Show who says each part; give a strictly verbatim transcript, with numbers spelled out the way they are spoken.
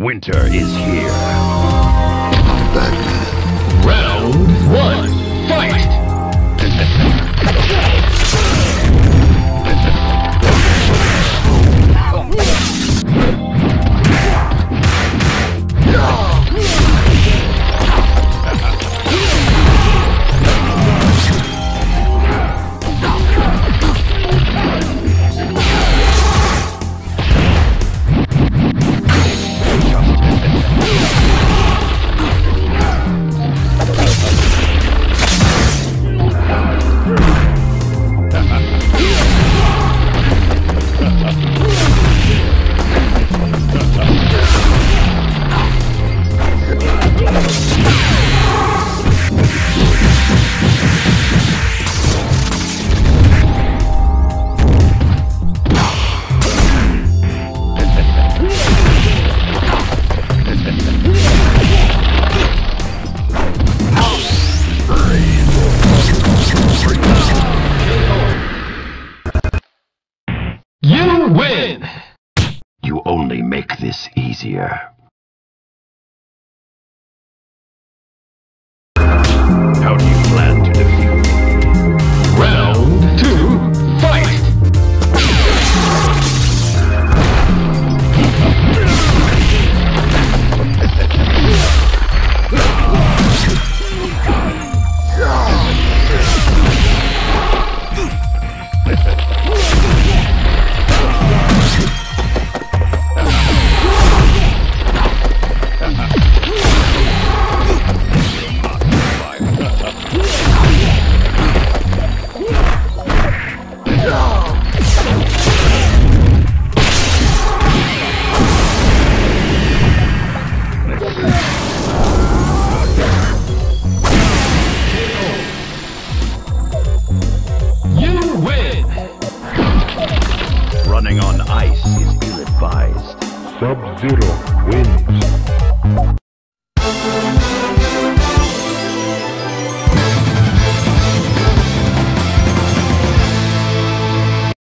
Speaker 1: Winter is here.
Speaker 2: Round one, fight! You win!
Speaker 1: You only make this easier. How do you plan to defeat me?
Speaker 2: Round two, fight!
Speaker 1: Running on ice is ill-advised.
Speaker 3: Sub-Zero wins.